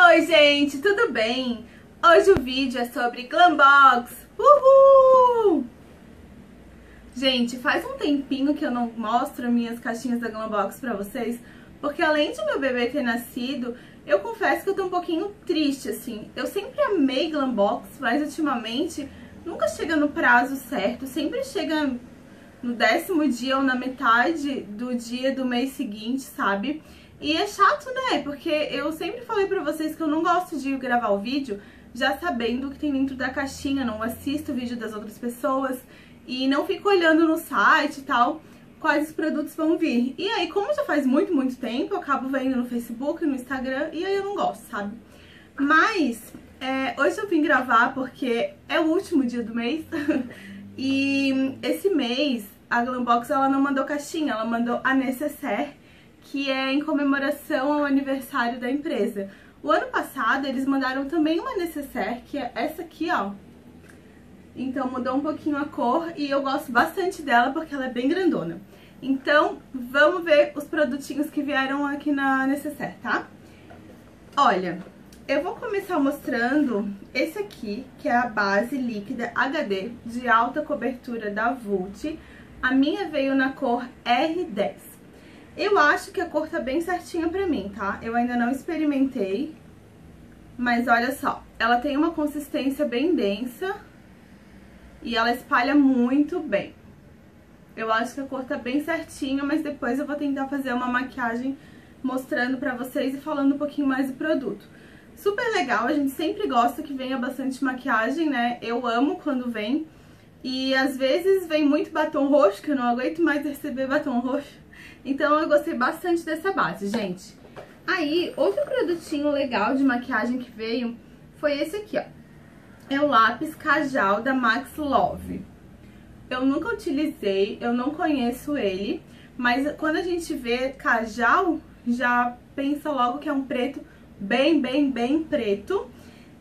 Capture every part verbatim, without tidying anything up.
Oi gente, tudo bem? Hoje o vídeo é sobre Glambox. Uhul! Gente, faz um tempinho que eu não mostro minhas caixinhas da Glambox pra vocês, porque além de meu bebê ter nascido, eu confesso que eu tô um pouquinho triste, assim. Eu sempre amei Glambox, mas ultimamente nunca chega no prazo certo, sempre chega no décimo dia ou na metade do dia do mês seguinte, sabe? E é chato, né? Porque eu sempre falei pra vocês que eu não gosto de gravar o vídeo já sabendo o que tem dentro da caixinha, não assisto o vídeo das outras pessoas e não fico olhando no site e tal quais os produtos vão vir. E aí, como já faz muito, muito tempo, eu acabo vendo no Facebook, no Instagram, e aí eu não gosto, sabe? Mas é, hoje eu vim gravar porque é o último dia do mês e esse mês a Glambox ela não mandou caixinha, ela mandou a necessaire, que é em comemoração ao aniversário da empresa. O ano passado eles mandaram também uma necessaire, que é essa aqui, ó. Então mudou um pouquinho a cor e eu gosto bastante dela porque ela é bem grandona. Então vamos ver os produtinhos que vieram aqui na necessaire, tá? Olha, eu vou começar mostrando esse aqui, que é a base líquida H D de alta cobertura da Vult. A minha veio na cor R dez. Eu acho que a cor tá bem certinha pra mim, tá? Eu ainda não experimentei, mas olha só, ela tem uma consistência bem densa e ela espalha muito bem. Eu acho que a cor tá bem certinha, mas depois eu vou tentar fazer uma maquiagem mostrando pra vocês e falando um pouquinho mais do produto. Super legal, a gente sempre gosta que venha bastante maquiagem, né? Eu amo quando vem. E às vezes vem muito batom roxo, que eu não aguento mais receber batom roxo. Então eu gostei bastante dessa base, gente. Aí, outro produtinho legal de maquiagem que veio foi esse aqui, ó. É o lápis Kajal da Max Love. Eu nunca utilizei, eu não conheço ele, mas quando a gente vê Kajal, já pensa logo que é um preto bem, bem, bem preto.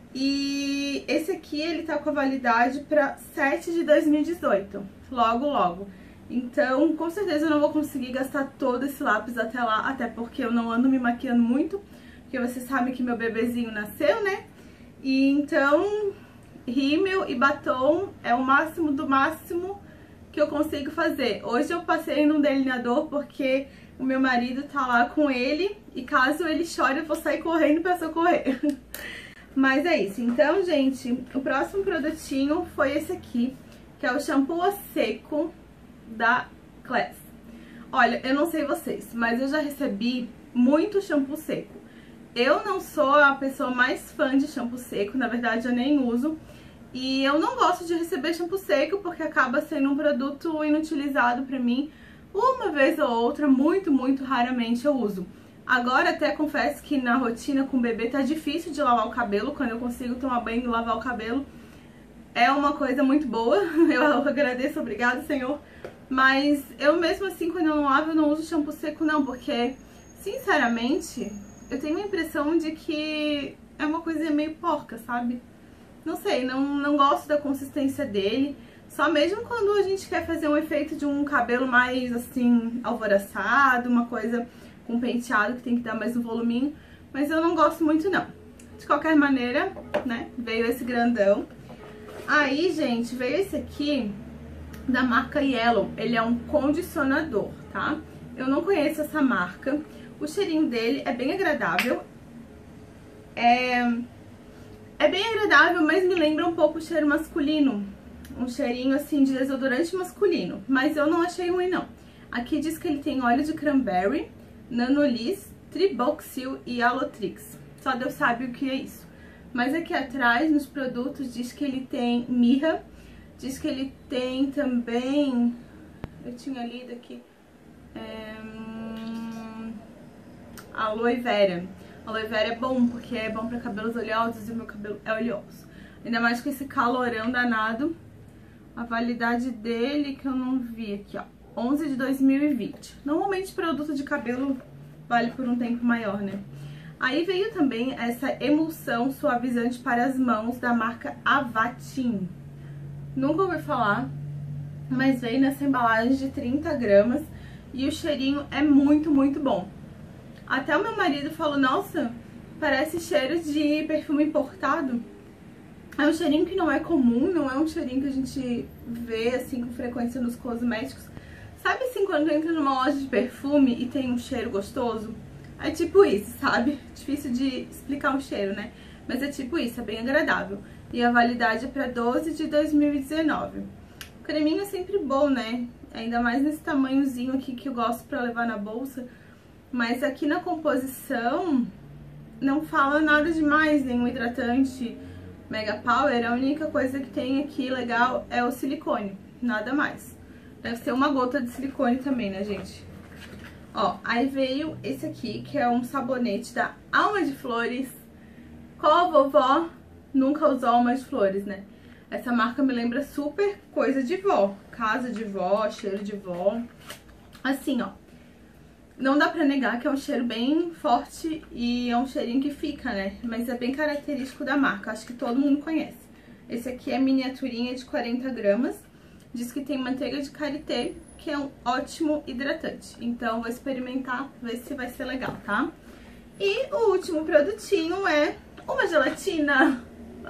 E esse aqui, ele tá com a validade pra sete de dois mil e dezoito, logo, logo. Então, com certeza eu não vou conseguir gastar todo esse lápis até lá, até porque eu não ando me maquiando muito, porque vocês sabem que meu bebezinho nasceu, né? E então, rímel e batom é o máximo do máximo que eu consigo fazer. Hoje eu passei num delineador porque o meu marido tá lá com ele e caso ele chore eu vou sair correndo pra socorrer. Mas é isso. Então, gente, o próximo produtinho foi esse aqui, que é o shampoo a seco da Class. Olha, eu não sei vocês, mas eu já recebi muito shampoo seco. Eu não sou a pessoa mais fã de shampoo seco, na verdade eu nem uso. E eu não gosto de receber shampoo seco porque acaba sendo um produto inutilizado pra mim. Uma vez ou outra, muito, muito raramente eu uso. Agora até confesso que na rotina com o bebê tá difícil de lavar o cabelo. Quando eu consigo tomar banho e lavar o cabelo é uma coisa muito boa. Eu agradeço, obrigada, Senhor. Mas eu mesmo assim, quando eu não lavo, eu não uso shampoo seco não, porque, sinceramente, eu tenho a impressão de que é uma coisa meio porca, sabe? Não sei, não, não gosto da consistência dele. Só mesmo quando a gente quer fazer um efeito de um cabelo mais, assim, alvoroçado, uma coisa com penteado que tem que dar mais um voluminho. Mas eu não gosto muito, não. De qualquer maneira, né, veio esse grandão. Aí, gente, veio esse aqui da marca Yellow. Ele é um condicionador, tá? Eu não conheço essa marca. O cheirinho dele é bem agradável. É, é bem agradável, mas me lembra um pouco o cheiro masculino. Um cheirinho, assim, de desodorante masculino. Mas eu não achei ruim, não. Aqui diz que ele tem óleo de cranberry, Nanolis, Triboxil e Alotrix. Só Deus sabe o que é isso. Mas aqui atrás, nos produtos, diz que ele tem mirra. Diz que ele tem também, eu tinha lido aqui, é, hum, aloe vera. Aloe vera é bom, porque é bom pra cabelos oleosos e o meu cabelo é oleoso. Ainda mais com esse calorão danado. A validade dele, que eu não vi aqui, ó, onze de dois mil e vinte. Normalmente produto de cabelo vale por um tempo maior, né? Aí veio também essa emulsão suavizante para as mãos da marca Avatin. Nunca ouvi falar, mas veio nessa embalagem de trinta gramas e o cheirinho é muito, muito bom. Até o meu marido falou, nossa, parece cheiro de perfume importado. É um cheirinho que não é comum, não é um cheirinho que a gente vê assim com frequência nos cosméticos. Sabe assim, quando entra numa loja de perfume e tem um cheiro gostoso? É tipo isso, sabe? Difícil de explicar um cheiro, né? Mas é tipo isso, é bem agradável. E a validade é pra doze de dois mil e dezenove. O creminho é sempre bom, né? Ainda mais nesse tamanhozinho aqui que eu gosto pra levar na bolsa. Mas aqui na composição não fala nada demais, nenhum hidratante Mega Power. A única coisa que tem aqui legal é o silicone, nada mais. Deve ser uma gota de silicone também, né, gente? Ó, aí veio esse aqui, que é um sabonete da Alma de Flores. Qual vovó nunca usou Alma de Flores, né? Essa marca me lembra super coisa de vó. Casa de vó, cheiro de vó. Assim, ó. Não dá pra negar que é um cheiro bem forte e é um cheirinho que fica, né? Mas é bem característico da marca, acho que todo mundo conhece. Esse aqui é miniaturinha de quarenta gramas. Diz que tem manteiga de karité, que é um ótimo hidratante. Então, vou experimentar, ver se vai ser legal, tá? E o último produtinho é uma gelatina.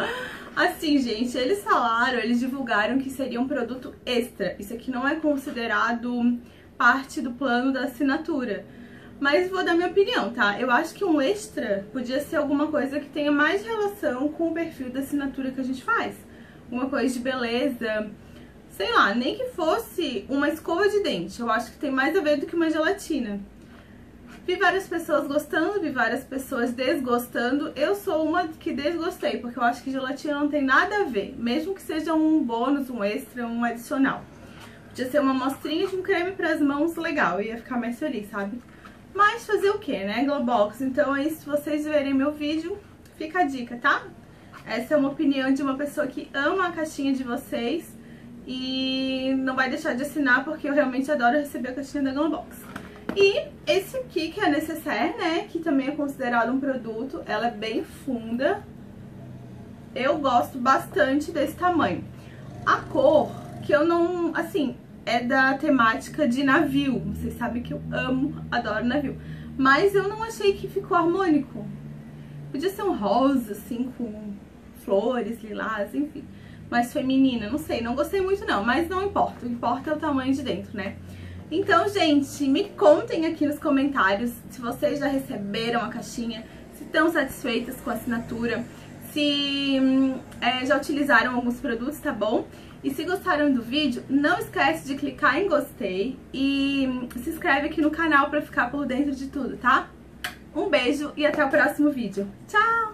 Assim, gente, eles falaram, eles divulgaram que seria um produto extra. Isso aqui não é considerado parte do plano da assinatura. Mas vou dar minha opinião, tá? Eu acho que um extra podia ser alguma coisa que tenha mais relação com o perfil da assinatura que a gente faz. Uma coisa de beleza, sei lá, nem que fosse uma escova de dente. Eu acho que tem mais a ver do que uma gelatina. Vi várias pessoas gostando, vi várias pessoas desgostando. Eu sou uma que desgostei, porque eu acho que gelatina não tem nada a ver. Mesmo que seja um bônus, um extra, um adicional. Podia ser uma amostrinha de um creme para as mãos legal, ia ficar mais feliz, sabe? Mas fazer o que, né, Globox? Então aí, se vocês verem meu vídeo, fica a dica, tá? Essa é uma opinião de uma pessoa que ama a caixinha de vocês e não vai deixar de assinar, porque eu realmente adoro receber a caixinha da Globox. E esse aqui, que é a Necessaire, né, que também é considerado um produto, ela é bem funda. Eu gosto bastante desse tamanho. A cor, que eu não, assim, é da temática de navio. Vocês sabem que eu amo, adoro navio. Mas eu não achei que ficou harmônico. Podia ser um rosa, assim, com flores, lilás, enfim. Mais feminina, não sei, não gostei muito não, mas não importa. O que importa é o tamanho de dentro, né? Então, gente, me contem aqui nos comentários se vocês já receberam a caixinha, se estão satisfeitas com a assinatura, se é, já utilizaram alguns produtos, tá bom? E se gostaram do vídeo, não esquece de clicar em gostei e se inscreve aqui no canal pra ficar por dentro de tudo, tá? Um beijo e até o próximo vídeo. Tchau!